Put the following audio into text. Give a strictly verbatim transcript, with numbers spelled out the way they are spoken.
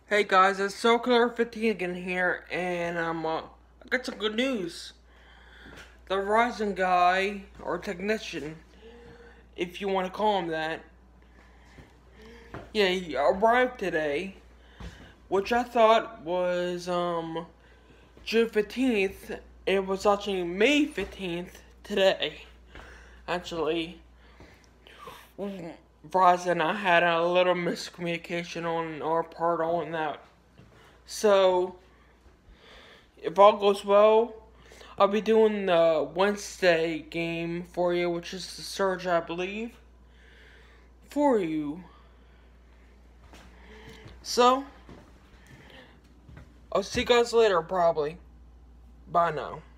Hey guys, it's Circular fifteen again here, and um, uh, I got some good news. The Verizon guy, or technician, if you want to call him that, yeah, he arrived today, which I thought was um June fifteenth. It was actually May fifteenth today. Actually, Verizon and I had a little miscommunication on our part on that. So, if all goes well, I'll be doing the Wednesday game for you, which is the Surge, I believe, for you. So, I'll see you guys later, probably. Bye now.